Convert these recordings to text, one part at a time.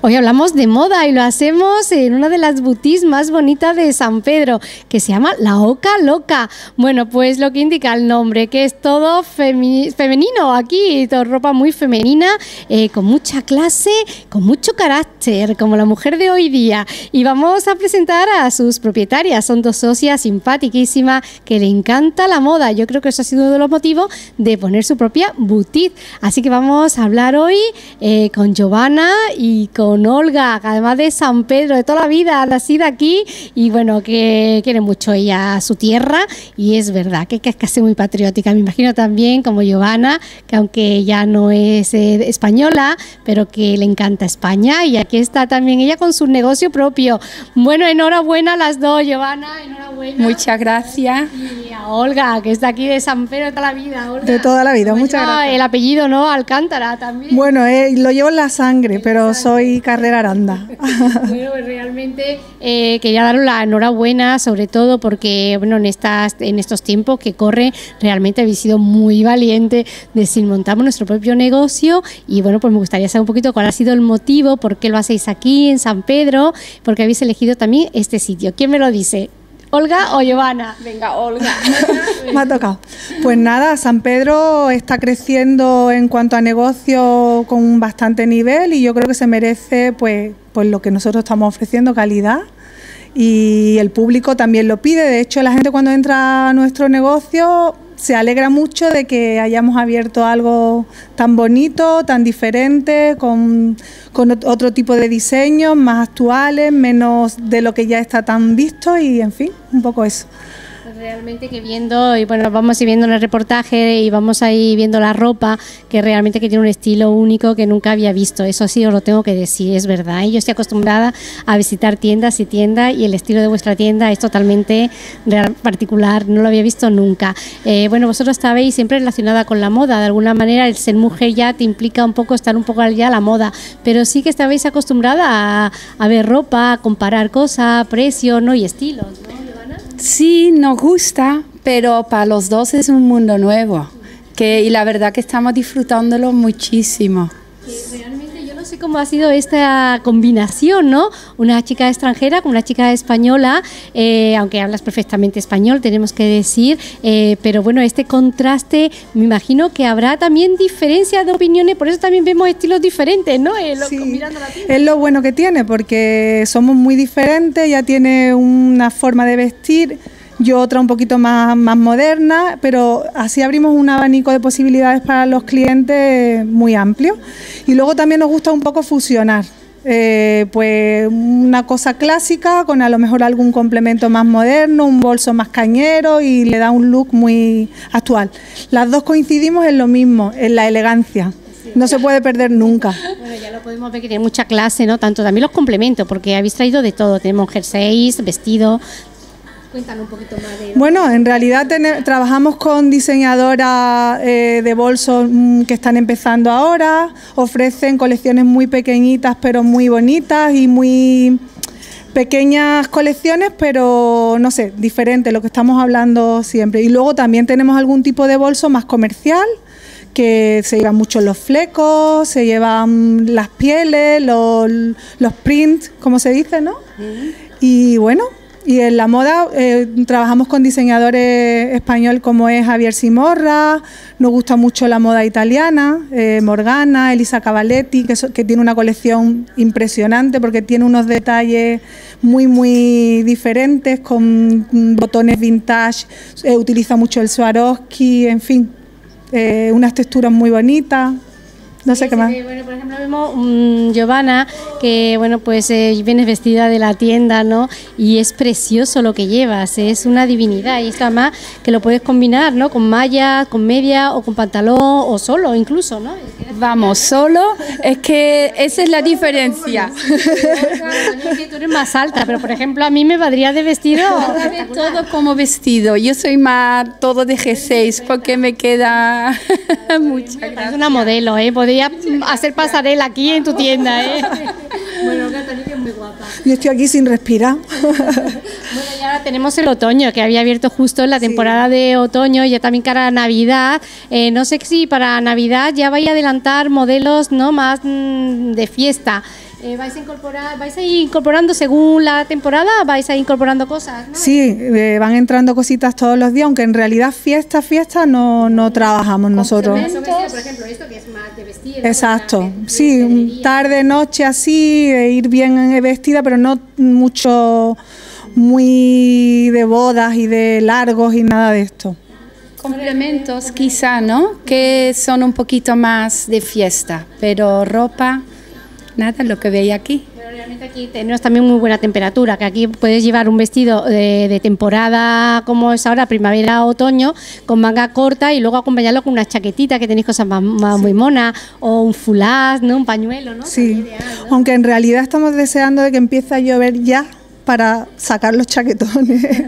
Hoy hablamos de moda y lo hacemos en una de las boutiques más bonitas de San Pedro, que se llama La Oca Loca. Bueno, pues lo que indica el nombre, que es todo femenino aquí, toda ropa muy femenina, con mucha clase, con mucho carácter, como la mujer de hoy día. Y vamos a presentar a sus propietarias. Son dos socias simpaticísimas que le encanta la moda. Yo creo que eso ha sido uno de los motivos de poner su propia boutique. Así que vamos a hablar hoy con Giovanna y con Olga, además de San Pedro, de toda la vida, nacida aquí, y bueno, que quiere mucho ella a su tierra, y es verdad que es casi muy patriótica. Me imagino también como Giovanna, que aunque ya no es española, pero que le encanta España, y aquí está también ella con su negocio propio. Bueno, enhorabuena a las dos, Giovanna, enhorabuena. Muchas gracias. Y a Olga, que está aquí de San Pedro de toda la vida. Olga, de toda la vida, muchas gracias. El apellido, ¿no? Alcántara también. Bueno, lo llevo en la sangre, pero soy Carrera Aranda. Bueno, pues realmente quería daros la enhorabuena, sobre todo porque bueno, en estos tiempos que corre, realmente habéis sido muy valiente de decir, montamos nuestro propio negocio. Y bueno, pues me gustaría saber un poquito cuál ha sido el motivo, por qué lo hacéis aquí en San Pedro, porque habéis elegido también este sitio. ¿Quién me lo dice? ¿Olga o Giovanna? Venga, Olga. Me ha tocado. Pues nada, San Pedro está creciendo en cuanto a negocio con bastante nivel, y yo creo que se merece pues lo que nosotros estamos ofreciendo, calidad, y el público también lo pide. De hecho, la gente cuando entra a nuestro negocio se alegra mucho de que hayamos abierto algo tan bonito, tan diferente, con otro tipo de diseños, más actuales, menos de lo que ya está tan visto, y en fin, un poco eso. Realmente que viendo, y bueno, vamos a ir viendo en el reportaje y vamos a ir viendo la ropa, que realmente que tiene un estilo único que nunca había visto. Eso sí os lo tengo que decir, es verdad. Yo estoy acostumbrada a visitar tiendas y tiendas, y el estilo de vuestra tienda es totalmente particular, no lo había visto nunca. Bueno, vosotros estabais siempre relacionada con la moda, de alguna manera el ser mujer ya te implica un poco estar un poco al día a la moda, pero sí que estabais acostumbrada a ver ropa, a comparar cosas, precios, ¿no? Y estilos, ¿no? Sí, nos gusta, pero para los dos es un mundo nuevo, y la verdad que estamos disfrutándolo muchísimo. Realmente yo no sé cómo ha sido esta combinación, ¿no? Una chica extranjera con una chica española, aunque hablas perfectamente español, tenemos que decir, pero bueno, este contraste, me imagino que habrá también diferencias de opiniones, por eso también vemos estilos diferentes, ¿no? Sí, mirando la tienda. es lo bueno que tiene, porque somos muy diferentes. Ella tiene una forma de vestir, yo otra un poquito más moderna, pero así abrimos un abanico de posibilidades para los clientes muy amplio. Y luego también nos gusta un poco fusionar, pues una cosa clásica con a lo mejor algún complemento más moderno, un bolso más cañero, y le da un look muy actual. Las dos coincidimos en lo mismo, en la elegancia. No se puede perder nunca. Bueno, ya lo podemos ver que tiene mucha clase, ¿no? Tanto también los complementos, porque habéis traído de todo. Tenemos jerseys, vestido. Cuéntanos un poquito más de... Bueno, en realidad trabajamos con diseñadoras de bolsos que están empezando ahora. Ofrecen colecciones muy pequeñitas pero muy bonitas, y muy pequeñas colecciones, pero no sé, diferente, lo que estamos hablando siempre. Y luego también tenemos algún tipo de bolso más comercial, que se llevan mucho los flecos, se llevan las pieles, los prints, como se dice, ¿no? Y bueno, y en la moda trabajamos con diseñadores españoles como es Javier Simorra. Nos gusta mucho la moda italiana, Morgana, Elisa Cavaletti, que tiene una colección impresionante porque tiene unos detalles muy diferentes, con botones vintage, utiliza mucho el Swarovski, en fin, unas texturas muy bonitas. No sé qué más. Bueno, por ejemplo, vemos Giovanna, que bueno, pues vienes vestida de la tienda, ¿no? Y es precioso lo que llevas, es una divinidad. Y está más que lo puedes combinar, ¿no? Con malla, con media, o con pantalón, o solo incluso, ¿no? Vamos, solo, es que esa es la diferencia. Es que tú eres más alta, pero por ejemplo a mí me valdría de vestido. Todo como vestido, yo soy más todo de G6 porque me queda mucha gracia. Es una modelo, podría hacer pasarela aquí en tu tienda, Bueno, Catalina, que es muy guapa. Yo estoy aquí sin respirar. Bueno, y ahora tenemos el otoño, que había abierto justo en la temporada de otoño, ya también cara a Navidad. No sé si para Navidad ya vais a adelantar modelos, ¿no?, más de fiesta. ¿Vais a ir incorporando según la temporada? ¿Vais a ir incorporando cosas? ¿No? Sí, van entrando cositas todos los días, aunque en realidad fiesta no trabajamos nosotros. Por ejemplo, esto que es más de vestir. Exacto, sí, tarde, noche así, ir bien vestida, pero no mucho, muy de bodas y de largos y nada de esto. Complementos quizá, ¿no? Que son un poquito más de fiesta, pero ropa, nada, lo que veis aquí. Pero realmente aquí tenemos también muy buena temperatura, que aquí puedes llevar un vestido de temporada como es ahora, primavera, otoño, con manga corta y luego acompañarlo con una chaquetita que tenéis cosas más muy monas, o un foulard, ¿no? Un pañuelo, ¿no? Sí, Ideal, ¿no? aunque en realidad estamos deseando de que empiece a llover ya para sacar los chaquetones.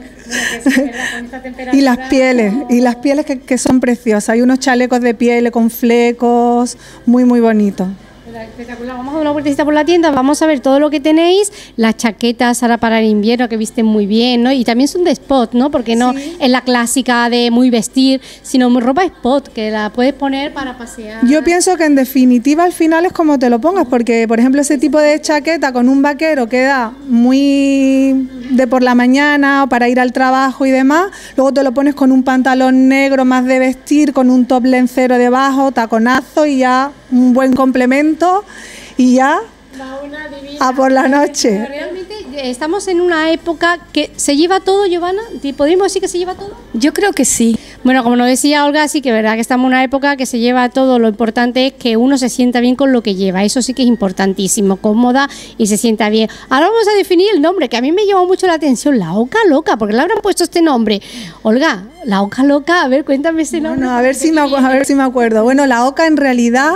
Y las pieles que son preciosas. Hay unos chalecos de piel con flecos, muy bonitos. Espectacular. Vamos a dar una vueltecita por la tienda, vamos a ver todo lo que tenéis, las chaquetas ahora para el invierno que visten muy bien, ¿no? Y también son de spot, ¿no? Porque no es la clásica de muy vestir, sino ropa spot, que la puedes poner para pasear. Yo pienso que en definitiva al final es como te lo pongas, porque por ejemplo ese tipo de chaqueta con un vaquero queda muy de por la mañana o para ir al trabajo y demás, luego te lo pones con un pantalón negro más de vestir, con un top lencero debajo, taconazo y ya un buen complemento y ya a por la noche. Pero realmente estamos en una época que se lleva todo, Giovanna. ¿Podríamos decir que se lleva todo? Yo creo que sí. Bueno, como nos decía Olga, sí que es verdad que estamos en una época que se lleva todo. Lo importante es que uno se sienta bien con lo que lleva. Eso sí que es importantísimo, cómoda y se sienta bien. Ahora vamos a definir el nombre, que a mí me llamó mucho la atención, la Oca Loca, porque le habrán puesto este nombre. Olga, la Oca Loca, a ver, cuéntame ese nombre. Bueno, a ver si me acuerdo. Bueno, la oca en realidad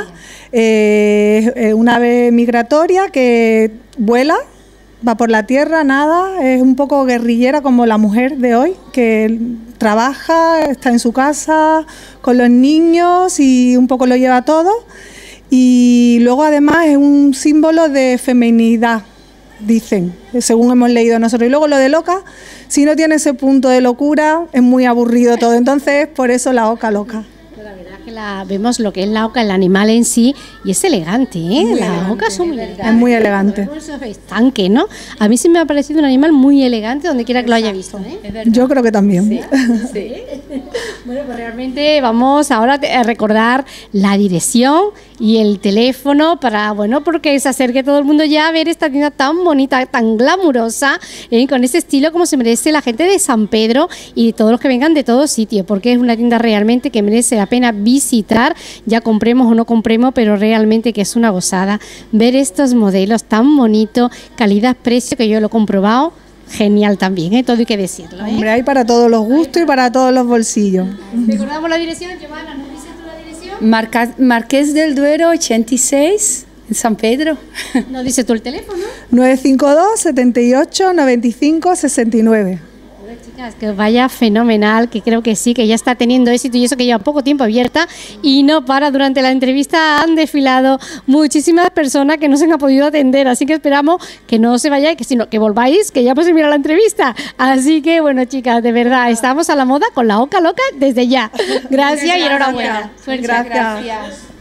es una ave migratoria que vuela, va por la tierra, nada, es un poco guerrillera como la mujer de hoy, que trabaja, está en su casa con los niños y un poco lo lleva todo. Y luego además es un símbolo de feminidad, dicen, según hemos leído nosotros. Y luego lo de loca, si no tiene ese punto de locura, es muy aburrido todo. Entonces, por eso la Oca Loca. La verdad es que vemos lo que es la oca, el animal en sí, y es elegante, ¿eh? Las ocas son muy elegantes. Es muy elegante. Estanque, ¿no? A mí sí me ha parecido un animal muy elegante donde quiera que lo haya visto, ¿eh? Yo creo que también. Sí, sí. Bueno, pues realmente vamos ahora a recordar la dirección y el teléfono para, bueno, porque se acerque todo el mundo ya a ver esta tienda tan bonita, tan glamurosa, con ese estilo como se merece la gente de San Pedro y todos los que vengan de todos sitios, porque es una tienda realmente que merece la pena visitar, ya compremos o no compremos, pero realmente que es una gozada ver estos modelos tan bonitos, calidad-precio, que yo lo he comprobado. Genial también, ¿eh? Todo hay que decirlo, ¿eh? Hombre, hay para todos los gustos y para todos los bolsillos. Recordamos la dirección, Giovanna, ¿nos dices tú la dirección? Marqués del Duero 86, en San Pedro. ¿Nos dices tú el teléfono? 952 78 95 69. Bueno, chicas, que os vaya fenomenal, que creo que sí, que ya está teniendo éxito y eso que lleva poco tiempo abierta y no para. Durante la entrevista han desfilado muchísimas personas que no se han podido atender, así que esperamos que no se vayáis, sino que volváis, que ya podéis mirar la entrevista. Así que bueno, chicas, de verdad, estamos a la moda con la Oca Loca desde ya. Gracias y enhorabuena. Gracias.